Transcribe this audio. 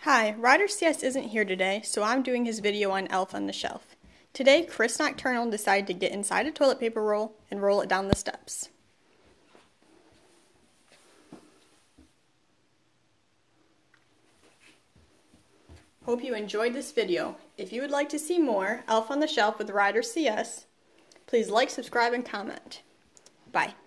Hi, Ryder CS isn't here today, so I'm doing his video on Elf on the Shelf. Today, Chris Nocturnal decided to get inside a toilet paper roll and roll it down the steps. Hope you enjoyed this video. If you would like to see more Elf on the Shelf with Ryder CS, please like, subscribe, and comment. Bye.